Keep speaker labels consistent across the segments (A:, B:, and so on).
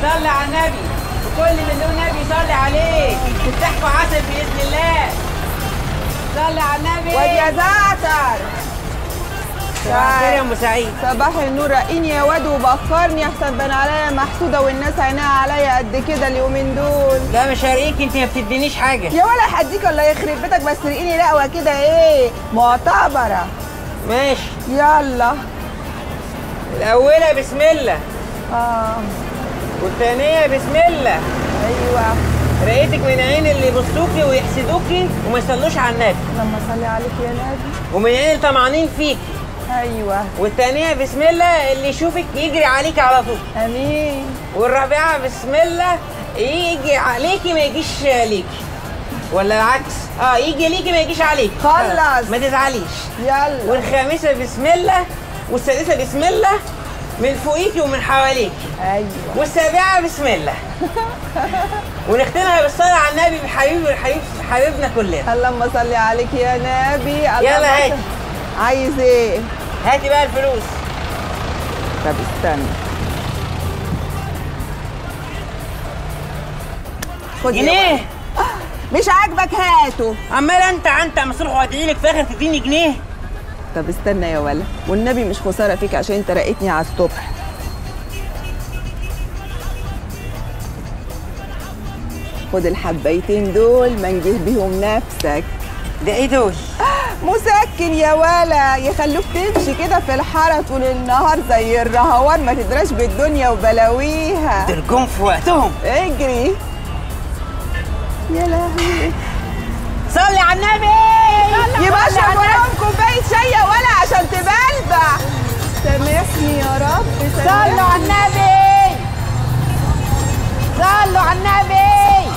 A: صلي على النبي، وكل من له نبي صلي عليه، تفتحكوا عسل باذن الله. صلي على النبي.
B: واد يا زعتر.
A: صباح الخير يا ام سعيد.
B: صباح النور، رقيني يا واد وبكرني احسن بان عليا محسوده والناس عينيها عليا قد كده اليومين دول.
A: لا مش هرقيك، انت ما بتدينيش حاجه.
B: يا ولا هديك ولا يخرب بيتك، بس رقيني رقوه كده ايه معتبره.
A: ماشي
B: يلا.
A: الاولى بسم الله. والثانيه بسم الله.
B: ايوه.
A: رقيتك من عين اللي يبصوكي ويحسدوكي وما يصلوش على النبي.
B: لما صلي عليك يا نبي.
A: ومن عين اللي طمعانين فيكي.
B: ايوه.
A: والثانيه بسم الله اللي يشوفك يجري عليكي على طول.
B: امين.
A: والرابعه بسم الله يجي عليكي ما يجيش ليكي، ولا العكس؟ يجي ليكي ما يجيش عليكي.
B: خلص
A: ما تزعليش.
B: يلا.
A: والخامسه بسم الله، والسادسه بسم الله من فوقيكي ومن حواليكي.
B: ايوه.
A: والسابعه بسم الله. ونختمها بالصلاه على النبي حبيبنا كلنا.
B: اللهم صل عليك يا نبي.
A: يلا هاتي.
B: عايز ايه؟
A: هاتي بقى الفلوس.
B: طب استنى. خد
A: جنيه.
B: مش عاجبك هاته.
A: عمال انت مصروح وهدعيلك في اخر تديني جنيه.
B: طب استنى يا ولا، والنبي مش خساره فيك عشان انت رقيتني على الصبح. خد الحبايتين دول منجه بيهم نفسك.
A: ده ايه دول؟
B: مسكن يا ولا، يخلوك تمشي كده في الحاره طول النهار زي الرهوان، ما تدراش بالدنيا وبلاويها.
A: ترجم في وقتهم.
B: اجري يا لهوي.
A: صلي على النبي.
B: يبقى اشرب وراهم كوبايه شاي يا ولا عشان تبلبع. سامحني يا رب.
A: صلوا على النبي. صلوا على النبي.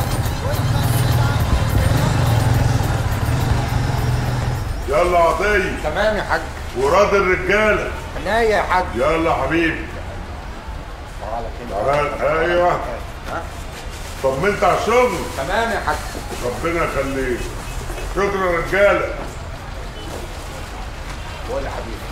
C: يلا عطيه.
D: تمام يا حاج.
C: وراضي الرجاله.
D: عناية يا حاج.
C: يلا حبيبي. تعال. ايوه. طمنت على الشغل؟
D: تمام يا حاج.
C: ربنا يخليك. شكرا يا رجاله.
D: قول يا حبيبي.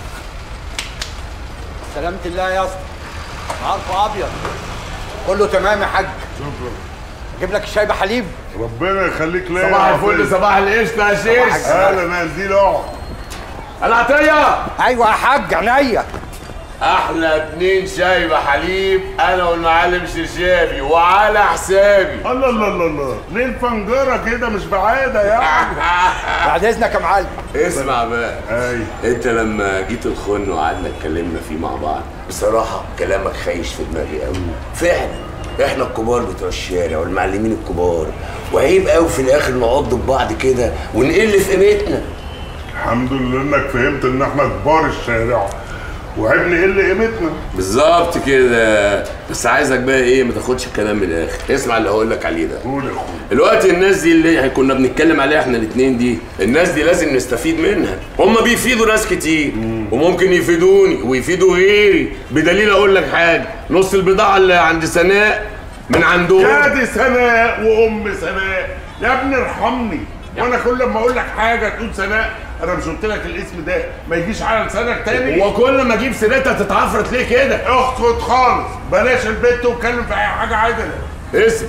D: سلامة الله يا اسطى. عارفه ابيض. كله تمام يا حاج.
C: شكرا.
D: اجيب لك الشاي بحليب.
C: ربنا يخليك ليا.
E: صباح الفل. صباح القشطه يا شيخ.
C: اهلا يا زميلي. اقعد.
E: العطيه.
D: ايوه يا حاج عينيا.
E: احلى 2 شاي بحليب انا والمعلم شرشابي وعلى حسابي.
C: الله الله الله الله، ليه الفنجره كده مش بعاده يعني؟
D: بعد اذنك يا معلم.
E: اسمع بقى.
C: ايوه.
E: انت لما جيت الخن وقعدنا اتكلمنا فيه مع بعض، بصراحه كلامك خايش في دماغي قوي. فعلا احنا الكبار بتوع الشارع والمعلمين الكبار، وعيب قوي في الاخر نقعد ببعض كده ونقل في قيمتنا.
C: الحمد لله انك فهمت ان احنا كبار الشارع وعيب نقل قيمتنا.
E: بالظبط كده. بس عايزك بقى ايه، ما تاخدش الكلام من الاخر، اسمع اللي هقول لك عليه ده.
C: قول يا اخويا.
E: دلوقتي الناس دي اللي كنا بنتكلم عليها احنا الاثنين دي، الناس دي لازم نستفيد منها. هم بيفيدوا ناس كتير وممكن يفيدوني ويفيدوا غيري. بدليل اقول لك حاجه، نص البضاعه اللي عند سناء من عندهم.
C: يا دي سناء وام سناء، يا ابني ارحمني. وانا كل ما اقول لك حاجه تقول سناء. انا مش قلت لك الاسم ده ما يجيش على لسانك تاني؟
E: وكل ما اجيب سيرتها تتعفرت ليه كده؟
C: اسكت خالص، بلاش البت واتكلم في اي حاجه عادله.
E: اسمع،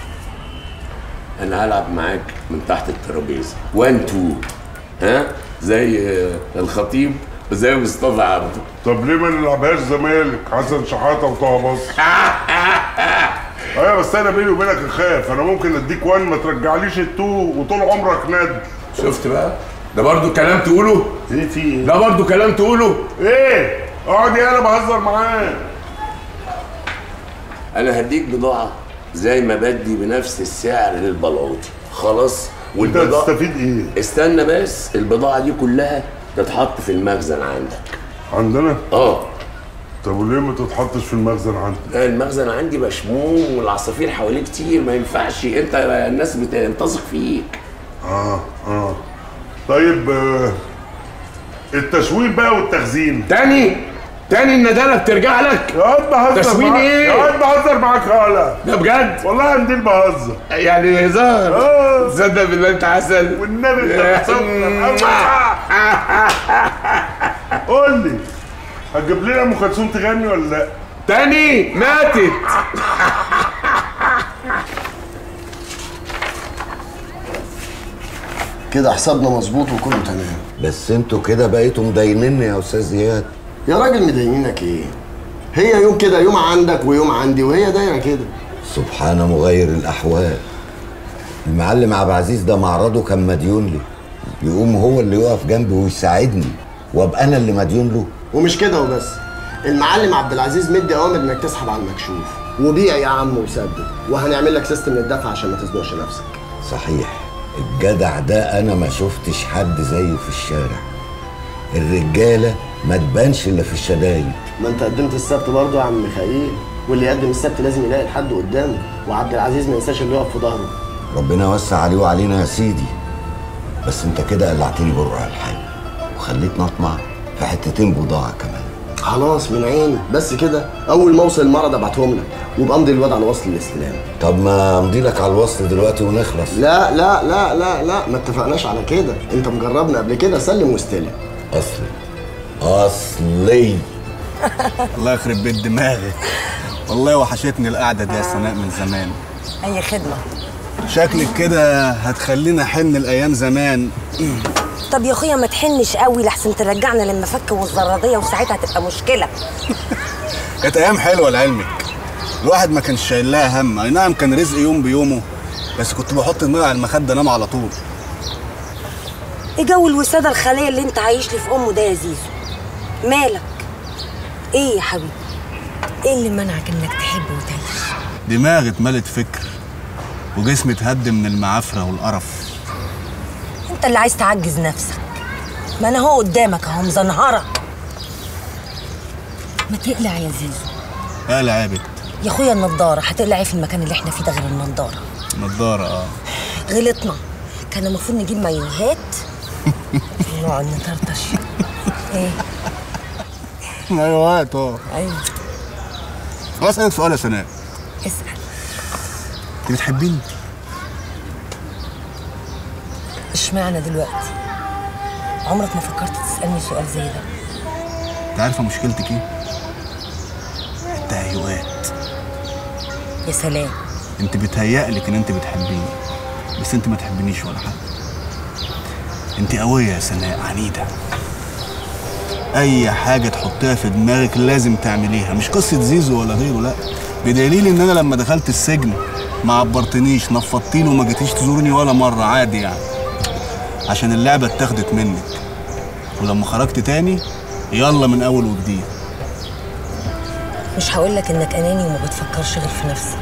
E: انا هلعب معاك من تحت الترابيزه 1 2، ها؟ زي الخطيب وزي مصطفى عبده.
C: طب ليه ما نلعبهاش زمالك حسن شحاته وطه بص؟ ايوه بس انا بيني وبينك اخاف، انا ممكن اديك 1 ما ترجعليش التو وطول عمرك ند.
E: شفت بقى؟ ده برضو كلام تقوله؟
C: ايه في ايه؟
E: ده برضو كلام تقوله؟
C: ايه؟ اقعد يا انا بهزر معاك.
E: انا هديك بضاعه زي ما بدي بنفس السعر للبلاوطي، خلاص؟
C: انت هتستفيد ايه؟
E: استنى بس، البضاعه دي كلها تتحط في المخزن عندك.
C: عندنا؟
E: اه.
C: طب وليه ما تتحطش في المخزن عندك؟
E: المخزن عندي مشموم والعصافير حواليه كتير، ما ينفعش، انت الناس بتنتظر فيك.
C: طيب التشويب بقى والتخزين
E: تاني الندالة بترجع لك.
C: يا واد بهزر
E: تسوين
C: معاك.
E: ايه؟
C: يا واد بهزر معاك هلا.
E: ده بجد؟
C: والله يا مدير بهزر
E: يعني هزار. تصدق بالله انت عسل.
C: والنبي انت بتصدق. قول لي هتجيب لنا ام كلثوم تغني ولا لا؟
E: تاني ماتت.
F: كده حسابنا مظبوط وكله تمام.
G: بس انتوا كده بقيتوا مدينيني يا استاذ زياد.
F: يا راجل مدينينك ايه؟ هي يوم كده، يوم عندك ويوم عندي، وهي دايره كده.
G: سبحان مغير الاحوال. المعلم عبد العزيز ده معرضه كان مديون لي، يقوم هو اللي يقف جنبي ويساعدني وابقى انا اللي مديون له.
F: ومش كده وبس، المعلم عبد العزيز مدي اوامر انك تسحب على المكشوف وبيع يا عم وسدد، وهنعمل لك سيستم للدفع عشان ما تزنقش نفسك.
G: صحيح، الجدع ده انا ما شفتش حد زيه في الشارع. الرجاله ما تبانش الا في الشدايد.
F: ما انت قدمت السبت برضه يا عم ميخائيل، واللي يقدم السبت لازم يلاقي الحد قدامه، وعبد العزيز ما ينساش اللي يقف في ظهره.
G: ربنا يوسع عليه وعلينا يا سيدي. بس انت كده قلعتني برع الحي وخليتني اطمع في حتتين بضاعه كمان.
F: خلاص من عيني، بس كده اول ما اوصل المرض ابعتهم لك، وابقى امضي الواد على وصل الاستلام.
G: طب ما امضي لك على الوصل دلوقتي ونخلص.
F: لا لا لا لا لا، ما اتفقناش على كده، انت مجربنا قبل كده، سلم واستلم.
G: اصلي
D: الله يخرب بيت دماغك، والله وحشتني القعده دي يا سناء من زمان.
H: اي خدمه.
D: شكلك كده هتخلينا حن الايام زمان.
H: طب يا اخويا ما تحنش قوي لحسن ترجعنا للمفك والزراديه وساعتها هتبقى مشكله.
D: كانت ايام حلوه لعلمك، الواحد ما كانش شايل لها هم. اي نعم كان رزق يوم بيومه، بس كنت بحط دماغي على المخده انام على طول.
H: ايه جو الوساده الخاليه اللي انت عايش لي في امه ده يا زيزو؟ مالك؟ ايه يا حبيبي؟ ايه اللي منعك انك تحب وتعيش؟
D: دماغي اتملت فكر وجسمي اتهد من المعافره والقرف.
H: انت اللي عايز تعجز نفسك، ما انا هو قدامك اهو مزنهرك. ما تقلع يا زيزو.
D: اقلع يا بت
H: يا اخويا النضاره، هتقلع ايه في المكان اللي احنا فيه ده غير النضاره؟
D: نضاره
H: غلطنا، كان المفروض نجيب مايوهات ونقعد نطرطش. ايه؟
D: مايوهات
H: ايوه.
D: خلاص اسالك سؤال يا سناء.
H: اسال.
D: انت بتحبيني؟
H: اشمعنى دلوقتي؟ عمرك ما فكرت تسالني سؤال زي ده؟
D: انت عارفه مشكلتك ايه؟ التهيؤات.
H: يا سلام.
D: انت بتهيألك ان انت بتحبيني، بس انت ما تحبنيش ولا حاجه. انت قويه يا سناء، عنيده. اي حاجه تحطيها في دماغك لازم تعمليها، مش قصه زيزو ولا غيره، لا. بدليل ان انا لما دخلت السجن ما عبرتنيش، نفضتيني وما جيتيش تزورني ولا مره، عادي يعني، عشان اللعبه اتاخدت منك. ولما خرجت تاني يلا من اول وجديد.
H: مش هقول لك انك اناني وما بتفكرش غير في نفسك،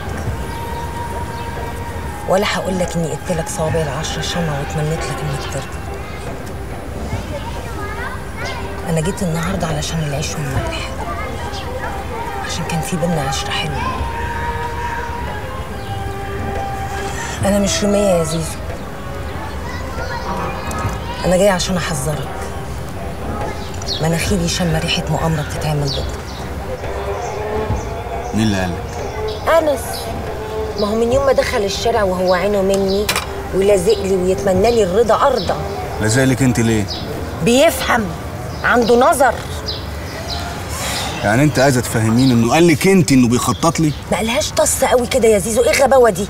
H: ولا هقول لك اني قلت لك صوابع ال10 شمعة واتمنيت لك انك ترضى. انا جيت النهارده علشان العيش والملح، عشان كان في بينا عشرة حلوة. انا مش رمية يا زيزو، انا جاي عشان احذرك. مناخيري شم ريحة مؤامرة بتتعمل ضدك.
D: مين اللي قالك؟
H: انس. ما هو من يوم ما دخل الشارع وهو عينه مني ولازق لي ويتمنى لي الرضا ارضى.
D: لازقلك انت ليه؟
H: بيفهم، عنده نظر.
D: يعني انت عايزه تفهميني انه قال لك انت انه بيخطط لي؟
H: ما قالهاش طص قوي كده يا زيزو، ايه الغباوه دي؟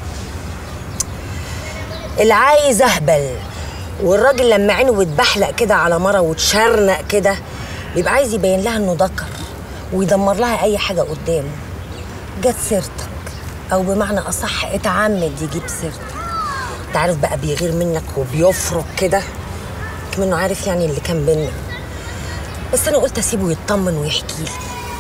H: اللي عايز اهبل، والراجل لما عينه بتبحلق كده على مره وتشرنق كده بيبقى عايز يبين لها انه ذكر ويدمر لها اي حاجه قدامه. جت سيرتك، او بمعنى اصح اتعمد يجيب سيرتك. انت عارف بقى بيغير منك وبيفرق كده كمنه عارف يعني اللي كان بينا. بس انا قلت اسيبه يطمن ويحكي لي.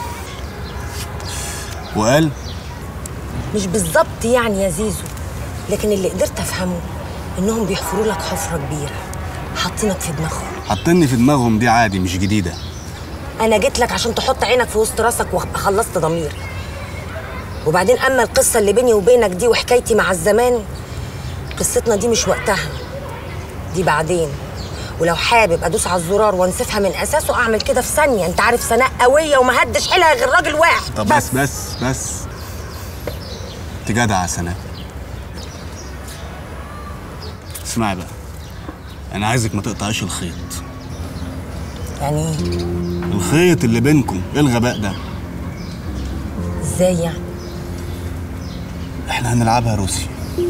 D: وقال؟
H: مش بالظبط يعني يا زيزو، لكن اللي قدرت افهمه انهم بيحفروا لك حفره كبيره، حاطينك في دماغهم.
D: حاطيني في دماغهم دي عادي، مش جديده.
H: انا جيت لك عشان تحط عينك في وسط راسك وابقى خلصت ضميري. وبعدين اما القصه اللي بيني وبينك دي وحكايتي مع الزمان، قصتنا دي مش وقتها، دي بعدين. ولو حابب ادوس على الزرار وانسفها من اساسه اعمل كده في ثانيه. انت عارف سناء قويه وما هدش حيلها غير راجل واحد.
D: طب بس انت جدعه يا سناء. اسمعي بقى، انا عايزك ما تقطعيش الخيط.
H: يعني ايه؟
D: الخيط اللي بينكم، ايه الغباء ده؟
H: ازاي يعني؟
D: احنا هنلعبها روسي.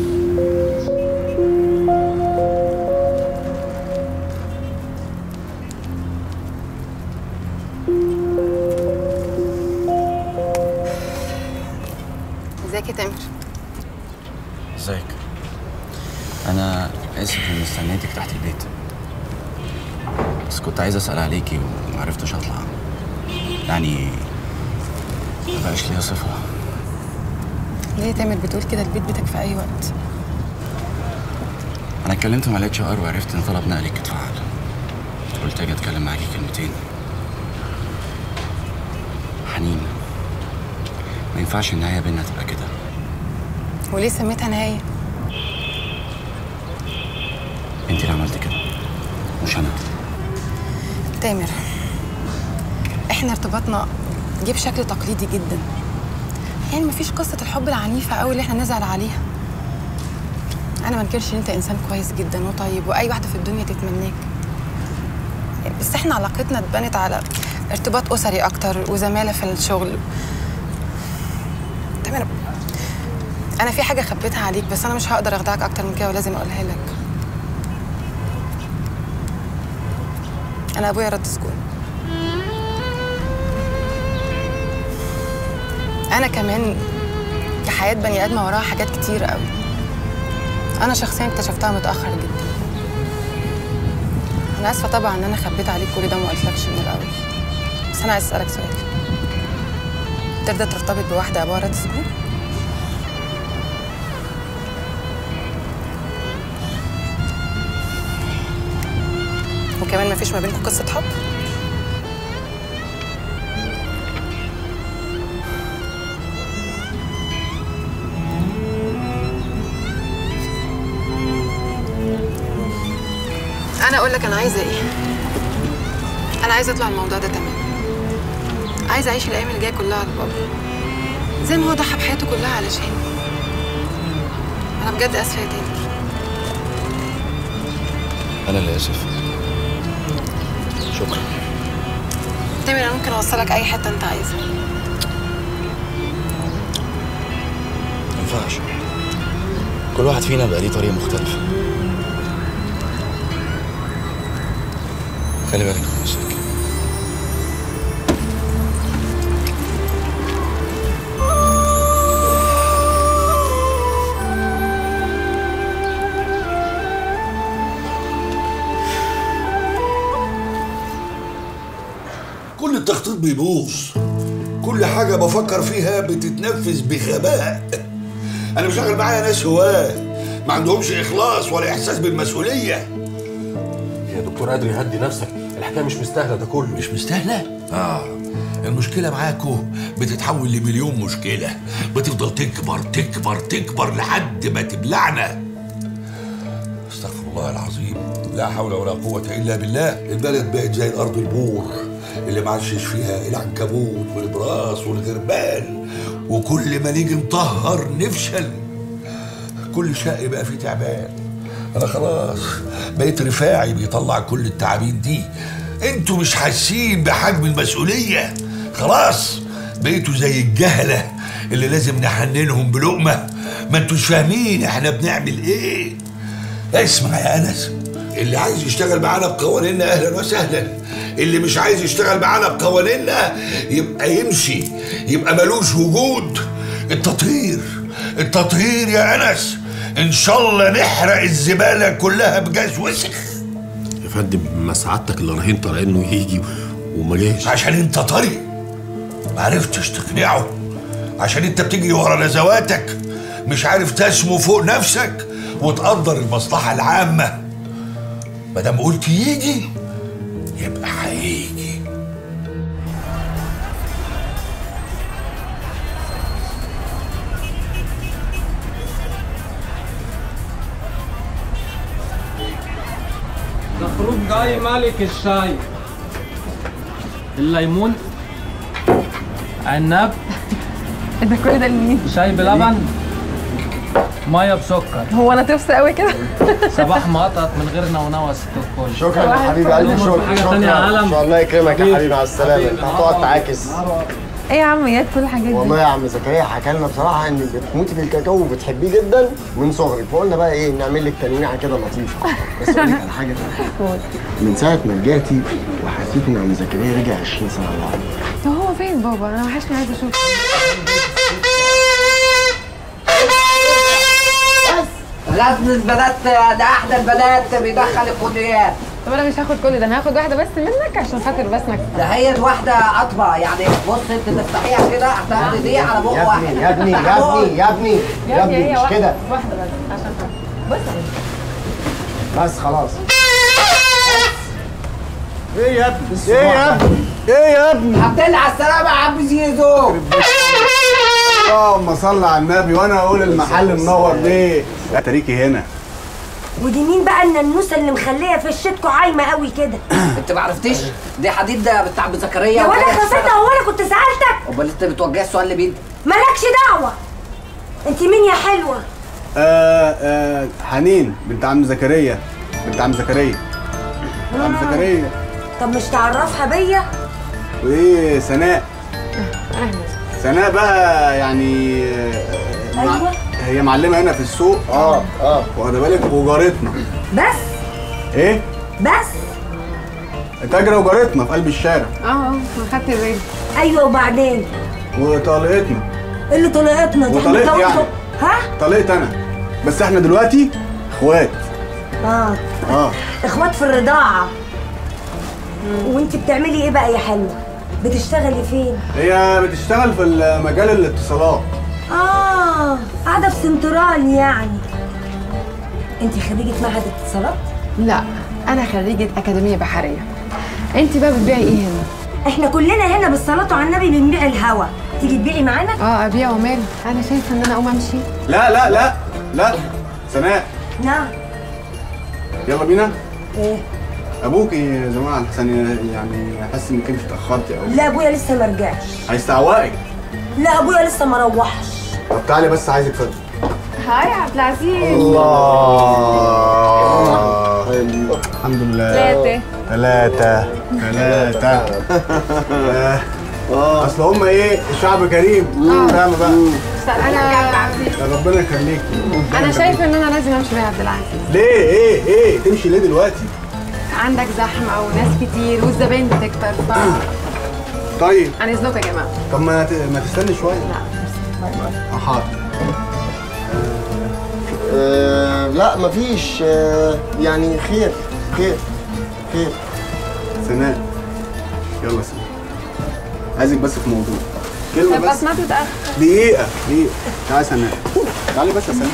I: ازيك يا تامر؟
J: ازيك؟ انا اسف اني استنيتك تحت البيت، بس كنت عايز اسال عليكي ومعرفتش اطلع. يعني مبقاش ليا صفه.
I: ليه يا تامر بتقول كده؟ البيت بيتك في اي وقت.
J: انا اتكلمت مع الاتش ار وعرفت ان طلب نقلك اتفعل. قلت اجي اتكلم معاكي كلمتين. حنين، ما ينفعش النهايه بينا تبقى كده.
I: وليه سميتها نهايه؟
J: انت اللي عملتي كده مش انا.
I: تامر، احنا ارتباطنا جه بشكل تقليدي جدا، يعني مفيش قصه الحب العنيفه قوي اللي احنا نزعل عليها. انا ما انكرش ان انت انسان كويس جدا وطيب واي واحده في الدنيا تتمناك، بس احنا علاقتنا اتبنت على ارتباط اسري اكتر وزماله في الشغل. تامر، انا في حاجه خبيتها عليك بس انا مش هقدر اخدعك اكتر من كده ولازم اقولها لك. انا ابويا رد سجون. انا كمان كحياه بني ادمه وراها حاجات كتير قوي، انا شخصيا اكتشفتها متاخر جدا. انا اسفه طبعا ان انا خبيت عليك كل ده وما قلتلكش من الاول، بس انا عايز اسالك سؤال. ترضى ترتبط بواحده ابوها رد سجون؟ وكمان ما فيش ما بينكم قصه حب؟ انا اقول لك انا عايزه ايه. انا عايزه اطلع الموضوع ده تمام. عايزه اعيش الايام اللي جايه كلها على بابا زي ما هو ضحى بحياته كلها علشاني. انا بجد اسفه يا تامر.
J: انا اللي اسف. شكرا.
I: تامر، انا ممكن اوصلك اي حته انت عايزها.
J: ما ينفعش، كل واحد فينا بقى ليه طريقه مختلفه. خلي بالك من نفسك.
K: كل التخطيط بيبوظ، كل حاجة بفكر فيها بتتنفذ بغباء. أنا بشغل معايا ناس هواة ما عندهمش إخلاص ولا إحساس بالمسؤولية.
L: يا دكتور قادر هدي نفسك، الحكاية مش مستاهلة ده كله.
K: مش مستاهلة؟ المشكلة معاكوا بتتحول لمليون مشكلة، بتفضل تكبر تكبر تكبر لحد ما تبلعنا. استغفر الله العظيم، لا حول ولا قوة إلا بالله. البلد بقت زي الأرض البور اللي معشش فيها العنكبوت والبراس والغربان، وكل ما نيجي نطهر نفشل. كل شقي بقى فيه تعبان. انا خلاص بقيت رفاعي بيطلع كل التعابين دي. انتوا مش حاسين بحجم المسؤوليه. خلاص بقيتوا زي الجهله اللي لازم نحننهم بلقمه. ما انتوش فاهمين احنا بنعمل ايه. اسمع يا انس، اللي عايز يشتغل معانا بقوانيننا اهلا وسهلا، اللي مش عايز يشتغل معانا بقوانيننا يبقى يمشي، يبقى ملوش وجود. التطهير يا انس، ان شاء الله نحرق الزباله كلها بجاز وسخ.
L: يا فندم ما سعادتك اللي راهين طالع انه يجي وما جاش
K: عشان انت طري ما عرفتش تقنعه، عشان انت بتجري ورا نزواتك، مش عارف تسمو فوق نفسك وتقدر المصلحه العامه. ما دام قلت يجي يبقى هيجي.
M: مخروج جاي ملك الشاي، الليمون، عنب.
I: ده كل ده لمين؟
M: شاي بلبن. ميه بسكر.
I: هو انا تفس قوي كده؟
M: صباح مقطط من غير نونوه ست الكل.
F: شكرا يا حبيبي، الف شكر. شكرا ان شاء الله يكرمك يا حبيبي. على السلامه. انت هتقعد تعاكس.
I: ايه يا عم اياد كل الحاجات دي؟
F: والله يا عم زكريا حكى لنا بصراحه ان بتموتي في الكاكاو وبتحبيه جدا من صغرك، فقلنا بقى ايه نعمل لك تنويعه كده لطيفه. بس اقول لك على حاجه، من ساعه ما رجعتي وحسيت ان عم زكريا رجع 20 سنه لورا.
I: طب هو فين بابا؟ انا وحشني عايزه اشوفه.
A: غزل البنات ده احلى البنات بيدخل الكليات.
I: طب انا مش هاخد كل ده، انا هاخد واحده بس منك عشان خاطر بسمك.
A: ده هي واحده قطبه يعني. بص انت تفتحيها كده هتاخدي دي على بق واحد.
F: يا ابني يا ابني يا ابني يا ابني مش كده.
I: واحده بس عشان خاطر
F: بس خلاص.
D: ايه يا ابني؟ ايه يا ابني؟ ايه يا ابني؟
A: الحمد لله على السلامه يا عم زيزو.
D: اللهم صل على النبي. وانا اقول المحل منور ليه؟ لا تريكي هنا.
H: ودي مين بقى الننوسه اللي مخليه في الشتكو عايمه قوي كده؟
A: انت ما عرفتيش؟ دي حديد ده بتاع ابو زكريا.
H: يا ولد بسيطه، هو انا كنت سالتك؟
A: امال انت بتوجهي السؤال لمين؟
H: مالكش دعوه. انت مين يا حلوه؟
D: حنين بنت عم زكريا. بنت عم زكريا. عم زكريا.
H: طب مش تعرفها بيا؟
D: وايه سناء؟ سناء بقى يعني
H: ايوه
D: هي معلمه هنا في السوق. واخده بالك، وجارتنا.
H: بس
D: ايه؟
H: بس
D: تاجره وجارتنا في قلب الشارع.
I: انا خدت بالي.
H: ايوه وبعدين؟
D: وطلقتنا.
H: اللي طلقتنا دي
D: وطلقت يعني.
H: ها؟
D: طلقت انا، بس احنا دلوقتي اخوات.
H: اخوات في الرضاعه. وانت بتعملي ايه بقى يا حلوه؟ بتشتغلي فين؟
D: هي بتشتغل في مجال الاتصالات.
H: قاعده في سنترال يعني. انت خريجه معهد اتصالات؟
I: لا انا خريجه اكاديميه بحريه. انت بقى بتبيعي ايه هنا؟
H: احنا كلنا هنا بالصلاه على النبي بنبيع الهوا. تيجي تبيعي معانا؟
I: ابيع ومالي. انا شايفه ان انا اقوم امشي.
D: لا لا لا لا سناء.
H: نعم.
D: يلا بينا.
H: ايه؟
D: ابوك يا جماعه الحسن يعني حاسس انك انت اتاخرتي قوي.
H: لا ابويا لسه ما رجعش.
D: هيستعوقك.
H: لا ابويا لسه ما روحش.
D: طب تعالي بس عايزك فضل.
I: هاي يا عبد العزيز.
D: الله. الحمد لله. ثلاثة. اصل هم ايه شعب كريم. فاهمه بقى.
I: انا
D: ربنا يخليك.
I: انا شايفه ان انا لازم امشي بقى يا عبد العزيز.
D: ليه؟ ايه تمشي ليه دلوقتي؟
I: عندك زحمه وناس كتير والزباين بتكتر
D: طيب
I: عن اذنكم يا جماعه.
D: طب ما تستني شويه.
I: لا
D: حاضر.
F: لا مفيش. يعني خير.
D: سناء يلا سناء، عايزك بس في موضوع كلمه
I: طب
D: بس.
I: ما تتاخر.
D: دقيقه. تعالي سناء، تعالي بس يا سناء.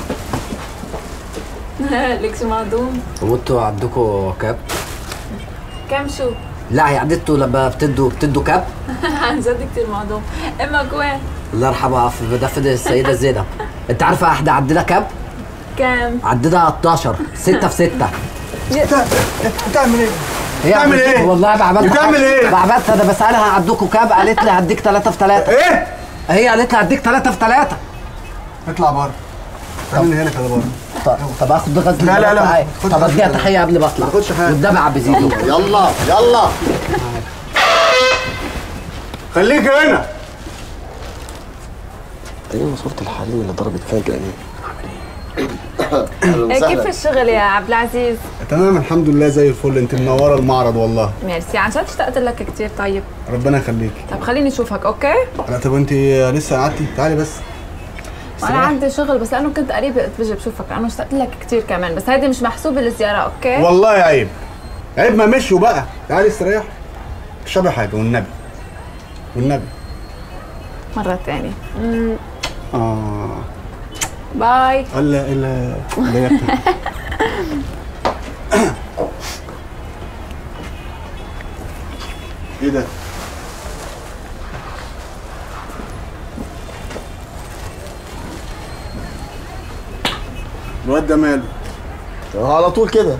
N: لكش معدوم.
A: وانتوا عندكوا كاب؟
N: كم شو؟
A: لا هي عندتوا لما بتدوا كاب؟
N: عن جد كتير معدوم. اما كوين؟
A: الله يرحمها في مدفن السيده زينب. انت عارفه احنا عندنا كاب؟
N: كام؟
A: عندنا 12 6 في 6.
D: بتعمل ايه؟
A: بتعمل ايه؟ والله بعبدت.
D: بتعمل ايه؟
A: بعبدت. انا بسالها عندكم كاب قالت لي هديك 3 في 3.
D: ايه؟
A: هي قالت لي هديك 3 في 3.
D: اطلع بره. تعمل هنا كده بره.
A: طب اخد غزل.
D: لا
A: طب اديها تحيه قبل ما اطلع.
D: ما تاخدش حاجه.
A: قدام عم زيزو.
F: يلا
D: خليك هنا.
F: ايه ماسوره الحريم اللي ضربت فجأة دي؟
N: كيف الشغل يا عبد العزيز؟
D: تمام الحمد لله زي الفل. انت منوره المعرض والله.
N: ميرسي، عن جد اشتقت لك كتير. طيب
D: ربنا يخليك.
N: طب خليني اشوفك. اوكي؟
D: لا طب انت لسه قعدتي؟ تعالي بس.
N: انا عندي شغل بس لانه كنت قريبه قلت بجي بشوفك لانه اشتقت لك كتير كمان، بس هيدي مش محسوبه الزياره. اوكي؟
D: والله عيب ما مشوا بقى. تعالي استريح اشربي حاجه والنبي
N: مره ثانيه. باي.
D: الا ايه ده؟ الواد ده ماله؟
F: على طول كده.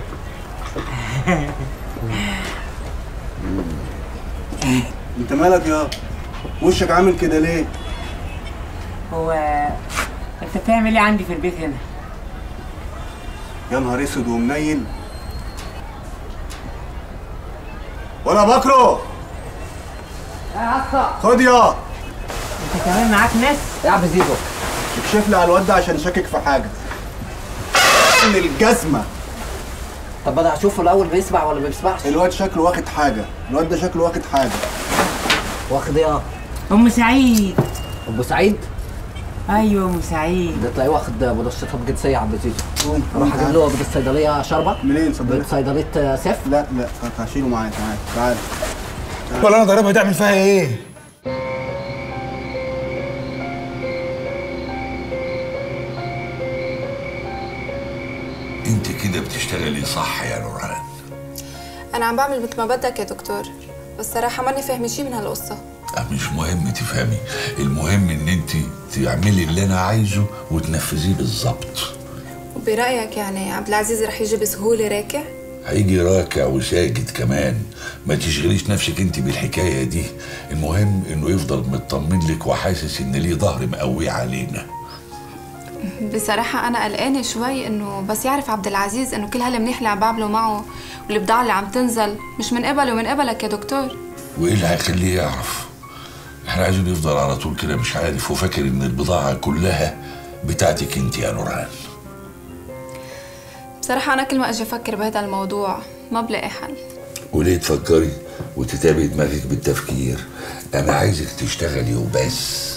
D: انت مالك يا وشك عامل كده ليه؟
O: هو انت بتعمل ايه عندي في البيت هنا؟
D: يا نهار اسود ومنيل. ولا بكره
A: يا عصا
D: خد يا.
A: انت كمان معاك ناس؟
D: يا عم زيزو اكشف لي على الواد ده عشان شاكك في حاجه. من الجزمه.
A: طب انا هشوفه الاول بيسمع ولا ما بيسمعش؟
D: الواد شكله واخد حاجه، الواد ده شكله واخد حاجه.
A: واخد ايه؟
O: ام سعيد.
A: ابو سعيد؟
O: ايوه ام سعيد.
A: ده تلاقيه واخد منشطات جنسيه يا عم زيزو. اروح اجيب له بالصيدليه شربه.
D: منين صيدليه؟
A: صيدليه سيف؟
D: لا هشيله معايا. تعال
J: ولا انا ضربها تعمل فيها ايه؟
K: انت كده بتشتغلي صح يا نورهان.
I: انا عم بعمل مثل ما بدك يا دكتور، بس صراحه ماني فاهمه شيء من هالقصه.
K: مش مهم تفهمي، المهم ان انت تعملي اللي انا عايزه وتنفذيه بالظبط.
I: وبرايك يعني عبد العزيز رح يجي بسهوله راكع؟
K: هيجي راكع وساجد كمان. ما تشغليش نفسك انت بالحكايه دي، المهم انه يفضل مطمن لك وحاسس ان ليه ظهر مقوي علينا.
I: بصراحه انا قلقانه شوي انه بس يعرف عبد العزيز انه كل هالمنيح اللي عم بعمله معه والبضاعه اللي عم تنزل مش من قبله ومن قبلك يا دكتور.
K: وايه اللي هيخليه يعرف؟ احنا عايزين يفضل على طول كده مش عارف وفاكر ان البضاعه كلها بتاعتك انت يا نورهان.
I: بصراحه انا كل ما اجي افكر بهذا الموضوع ما بلاقي حل.
K: وليه تفكري وتتابعي دماغك بالتفكير؟ انا عايزك تشتغلي وبس.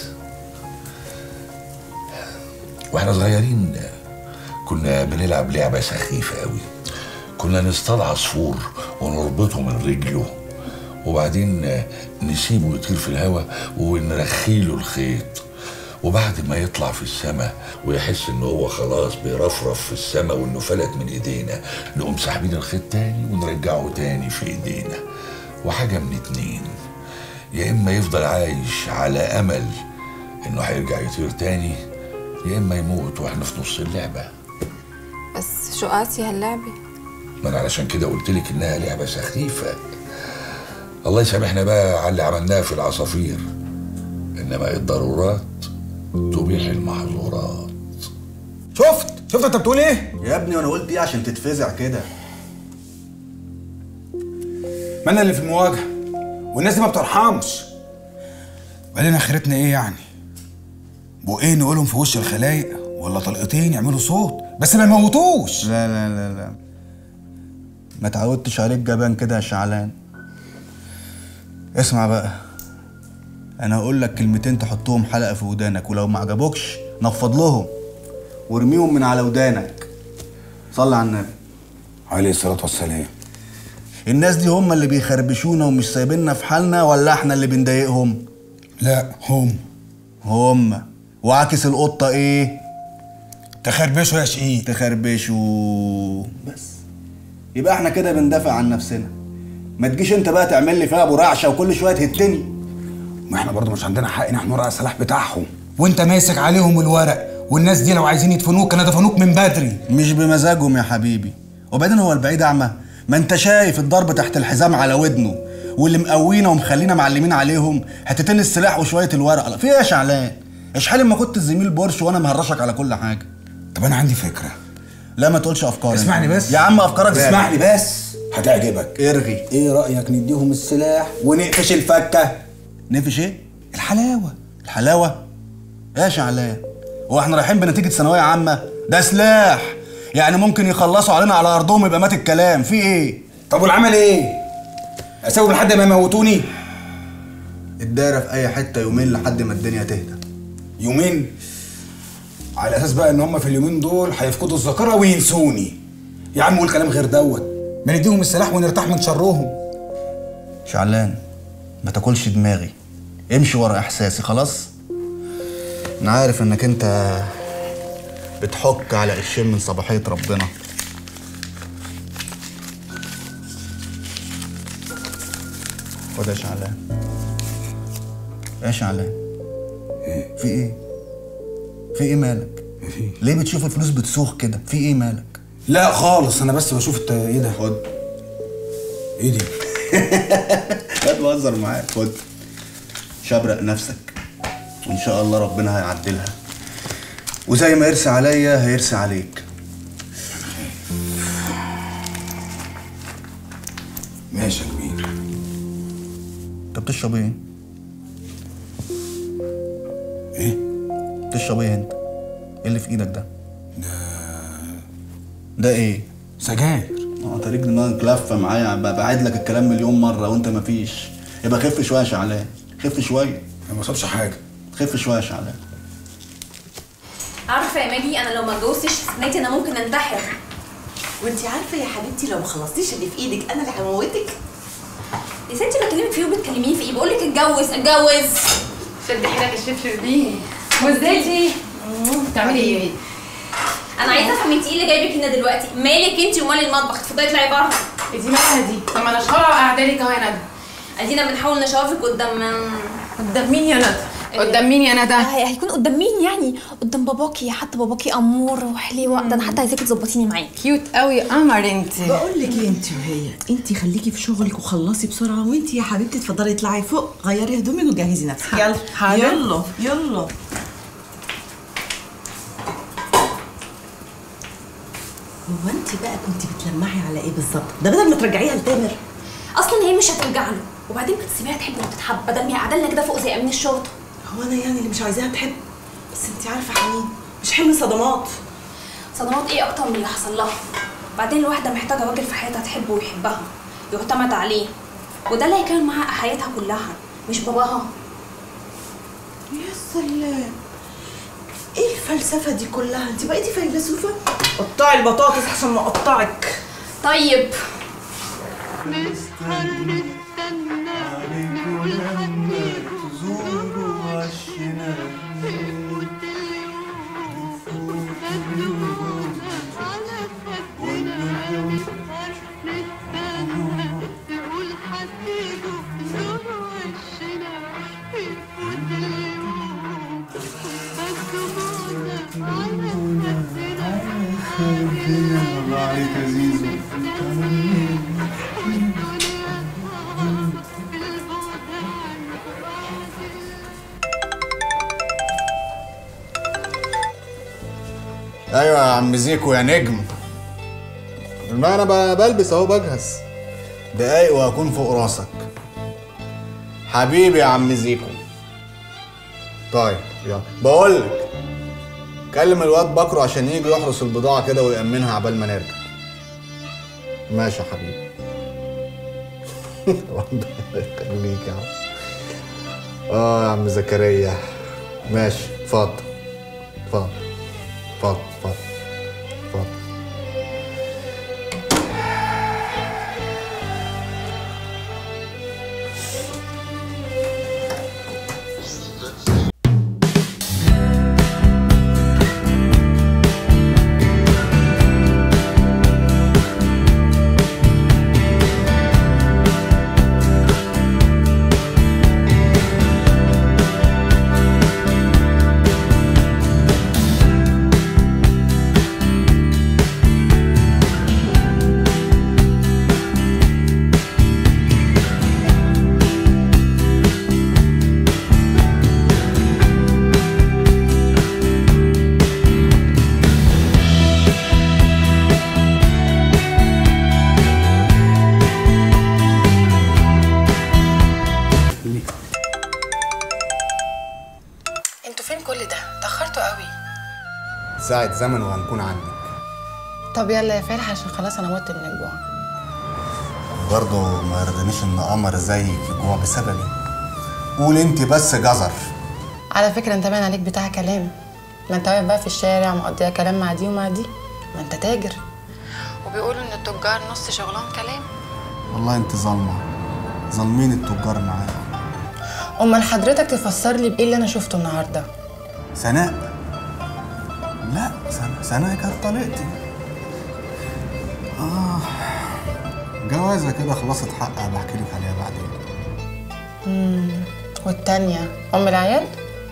K: واحنا صغيرين كنا بنلعب لعبه سخيفه قوي. كنا نصطاد عصفور ونربطه من رجله وبعدين نسيبه يطير في الهواء ونرخيله الخيط، وبعد ما يطلع في السماء ويحس ان هو خلاص بيرفرف في السماء وانه فلت من ايدينا نقوم ساحبين الخيط تاني ونرجعه تاني في ايدينا. وحاجه من اتنين، يا اما يفضل عايش على امل انه هيرجع يطير تاني، يا اما يموت واحنا في نص اللعبه.
I: بس شو قاسي هاللعبه؟
K: ما انا علشان كده قلت لك انها لعبه سخيفه. الله يسامحنا بقى على اللي عملناه في العصافير، انما الضرورات تبيح المحظورات.
J: شفت انت بتقول ايه؟
D: يا ابني وانا قلت ايه عشان تتفزع كده؟
J: مالنا اللي في المواجهه والناس دي ما بترحمش. بعدين اخرتنا ايه يعني؟ بقين نقولهم في وش الخلايق ولا طلقتين يعملوا صوت بس ما يموتوش؟
D: لا ما تعودتش عليك جبان كده يا شعلان. اسمع بقى، انا هقول لك كلمتين تحطهم حلقه في ودانك، ولو ما عجبوكش نفض لهم وارميهم من على ودانك. صلي على النبي
J: عليه الصلاه والسلام.
D: الناس دي هم اللي بيخربشونا ومش سايبيننا في حالنا ولا احنا اللي بنضايقهم؟
J: لا
D: هم وعاكس القطه ايه؟
J: تخربشوا يا شقيق.
D: تخربشوا بس. يبقى احنا كده بندافع عن نفسنا. ما تجيش انت بقى تعمل لي فيها ابو رعشه وكل شويه تهتني.
J: ما احنا برضه مش عندنا حق نحن نرى السلاح بتاعهم، وانت ماسك عليهم الورق، والناس دي لو عايزين يدفنوك كانوا دفنوك من بدري.
D: مش بمزاجهم يا حبيبي. وبعدين هو البعيد اعمى؟ ما انت شايف الضرب تحت الحزام على ودنه، واللي مقوينا ومخلينا معلمين عليهم حتتين السلاح وشويه الورق. في ايه يا شعلان؟ اشحال ما كنت الزميل بورش وانا مهرشك على كل حاجه.
J: طب انا عندي فكره.
D: لا ما تقولش افكار.
J: اسمعني بس
D: يا عم، افكارك
J: اسمعني بس هتعجبك.
D: ارغي.
J: ايه رايك نديهم السلاح ونقفش الفكه؟
D: نقفش ايه؟
J: الحلاوه.
D: الحلاوه؟ ايه يا شعلان؟ هو احنا رايحين بنتيجه ثانويه عامه؟ ده سلاح، يعني ممكن يخلصوا علينا على ارضهم يبقى مات الكلام. في ايه؟
J: طب والعمل ايه؟ اسوي لحد ما يموتوني؟
D: الدايره في اي حته يومين لحد ما الدنيا تهدى.
J: يومين؟ على اساس بقى ان هم في اليومين دول هيفقدوا الذاكره وينسوني. يا عم قول كلام غير دوت، ما نديهم السلاح ونرتاح من شرهم.
D: شعلان ما تاكلش دماغي، امشي ورا احساسي. خلاص انا عارف انك انت بتحك على قرشين من صباحيه ربنا. خد يا شعلان. يا شعلان في ايه؟ في ايه مالك؟ ليه بتشوف الفلوس بتسوخ كده؟ في ايه مالك؟
J: لا خالص، انا بس بشوف انت ايه ده.
D: خد.
J: ايه دي؟
D: لا بهزر معاك. خد شبرق نفسك وان شاء الله ربنا هيعدلها، وزي ما يرسي عليا هيرسي عليك. بتشرب ايه؟
J: ايه؟
D: بتشرب ايه انت؟ ايه اللي في ايدك ده؟ ده ايه؟
J: سجاير.
D: طريق دماغك لفه معايا، بعيد لك الكلام مليون مره وانت مفيش. يبقى خف شويه يا شعلان، خف شويه.
J: ما وصلش حاجه.
D: خف شويه يا شعلان.
P: عارفه يا ماجي، انا لو ما اتجوزتش سنتي انا ممكن انتحر.
Q: وانت عارفه يا حبيبتي لو ما خلصتيش اللي في ايدك انا اللي هموتك.
P: يا ستي بكلمك في ايه وبتكلميني في ايه؟ بقول لك اتجوز اتجوز.
I: شد حيلك الشبشب دي. وازاي بتعملي ايه؟
P: انا عايزه افهم انت ايه اللي جايبك هنا دلوقتي؟ مالك انت ومال المطبخ؟ اتفضلي اطلعي بره.
I: دي مالها دي؟ طب ما انا شهرة وقاعده لك اهو يا ندى.
P: ادينا بنحاول نشوفك قدام
I: مين يا ندى؟ قدام مين يا ندى؟
P: هيكون قدام مين يعني؟ قدام باباكي، حتى باباكي امور وحليوه، ده انا حتى عايزاكي تظبطيني معاكي.
I: كيوت قوي قمر انت.
Q: بقول لك ايه انت وهي، انت خليكي في شغلك وخلصي بسرعه، وانت يا حبيبتي اتفضلي اطلعي فوق غيري هدومك وجهزي نفسك. يلا يلا يلا. هو انت بقى كنت بتلمحي على ايه بالظبط؟ ده بدل ما ترجعيها لتامر.
P: اصلا هي مش هترجع له، وبعدين ما تسيبيها تحب ولا تتحب، بدل ما هي قاعده لنا كده فوق زي امين الشرطه.
Q: هو انا يعني اللي مش عايزاها تحب؟ بس انت عارفه حنين مش حمل صدمات.
P: صدمات ايه اكتر من اللي حصل لها؟ بعدين الواحده محتاجه راجل في حياتها تحبه ويحبها، يعتمد عليه، وده اللي هيكمل معاها حياتها كلها، مش باباها.
Q: يا سلام، ايه الفلسفه دي كلها؟ انت بقيتي فيلسوفه؟ قطعي البطاطس عشان ما اقطعك.
P: طيب
D: نستنى عليكوا لما تزوروا وشنا. عليك يا زيزو. ايوه يا عم زيكو يا نجم. ما انا بلبس اهو بجهز. دقايق وهكون فوق راسك. حبيبي يا عم زيكو. طيب يلا بقولك كلم الواد بكره عشان يجي يحرس البضاعه كده ويأمنها عبال ما نرجع. ماشي يا حبيبي. ربنا يخليك يا عم. يا عم زكريا. ماشي اتفضل اتفضل اتفضل اتفضل اتفضل. ساعة زمن وهنكون عندك.
I: طب يلا يا فالح عشان خلاص انا مت من الجوع.
D: برضه ما يرضينيش ان قمر زيك يجوع بسببي. قول انت بس جزر.
I: على فكره انت باين عليك بتاع كلام. ما انت واقف بقى في الشارع مقضيها كلام مع دي ومع دي. ما انت تاجر. وبيقولوا ان التجار نص شغلهم كلام.
D: والله انت ظالمه. ظالمين التجار معاك.
I: امال حضرتك تفسر لي بايه اللي انا شفته النهارده؟
D: سناء. لا سناء كانت طليقتي. جوازه كده خلصت حقها بحكي لك عليها بعدين.
I: والتانية ام العيال؟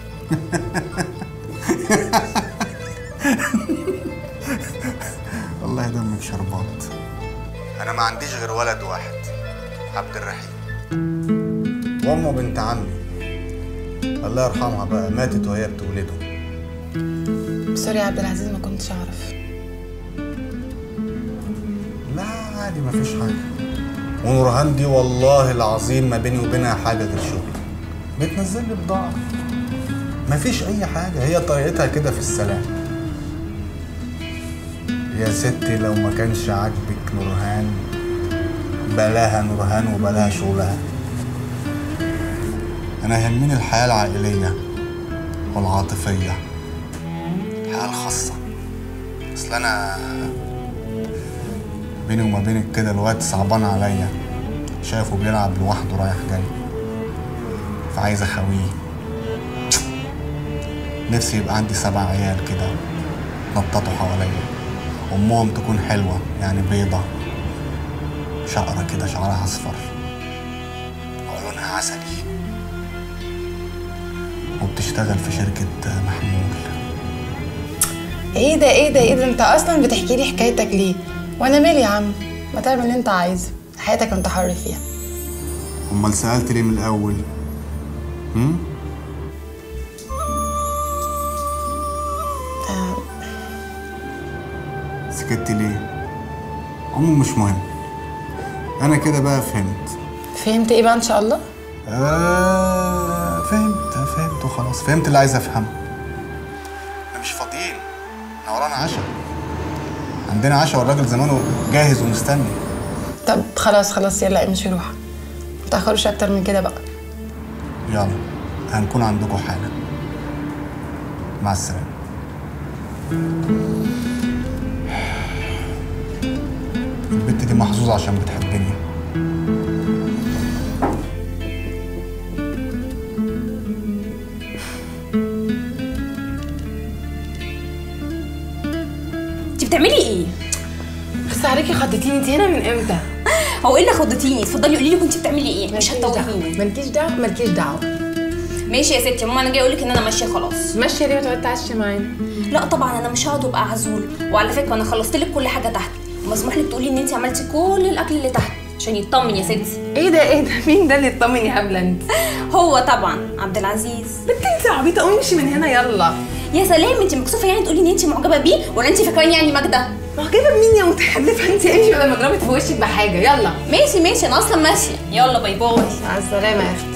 D: والله دمك شربات. انا ما عنديش غير ولد واحد، عبد الرحيم، وامه بنت عمي الله يرحمها بقى ماتت وهي بتولده.
I: سوري يا عبد العزيز ما كنتش اعرف.
D: لا عادي مفيش حاجه. ونورهان دي والله العظيم ما بيني وبينها حاجه غير شغل. بتنزل لي بضاعه، مفيش اي حاجه، هي طريقتها كده في السلام. يا ستي لو ما كانش عاجبك نورهان بلاها نورهان وبلاها شغلها. انا يهمني الحياه العائليه والعاطفيه، الحياه الخاصه. اصل انا بيني وما بينك كده الوقت صعبان عليا، شايفه بيلعب لوحده رايح جاي، فعايز اخويه. نفسي يبقى عندي 7 عيال كده نططوا حواليا، امهم تكون حلوه يعني بيضه، شقره كده شعرها اصفر وعيونها عسلي، وبتشتغل في شركه محمول.
I: ايه ده انت اصلا بتحكي لي حكايتك ليه؟ وانا مالي يا عم؟ ما تعمل اللي انت عايزه، حياتك انت حر فيها.
D: امال سالت ليه من الاول؟ سكتي ليه؟ مش مهم. انا كده بقى
I: فهمت ايه بقى ان شاء الله؟
D: فهمت وخلاص، فهمت اللي عايز افهمه. احنا مش فاضيين، احنا ورانا عشاء، عندنا عشاء والراجل زمانه جاهز ومستني.
I: طب خلاص يلا امشي روح، متأخروش اكتر من كده بقى.
D: يلا هنكون عندكم حالا، مع السلامة. البت دي محظوظة عشان بتحبني.
P: انت بتعملي ايه؟
I: بس عليكي خضتيني، انت هنا من امتى؟
P: هو ايه اللي خضتيني؟ اتفضلي قولي لي كنت بتعملي ايه؟ مش هتوهيني.
I: مالكيش دعوه.
P: ماشي يا ستي، ماما انا جاي اقول لك ان انا ماشيه خلاص.
I: ماشيه ليه؟ ما تقعدي تعشي معانا.
P: لا طبعا انا مش هقعد وابقى عزول، وعلى فكره انا خلصت لك كل حاجه تحت، ومسموح لك تقولي ان انت عملتي كل الاكل اللي تحت عشان يطمن يا ستي.
I: ايه ده مين ده اللي يطمن يا هبله انت؟
P: هو طبعا عبد العزيز.
I: بنت انت عبيطه، قومي امشي من هنا يلا.
P: يا سلام، انت مكسوفه يعني تقولي ان انت معجبه بيه، ولا انت فاكراني يعني ماجده؟
I: معجبه بمين يا متحدفه انت؟ امشي بدل ما اضربك في وشك بحاجه. يلا
P: ماشي انا اصلا ماشيه. يلا باي باي.
I: مع السلامه يا اختي.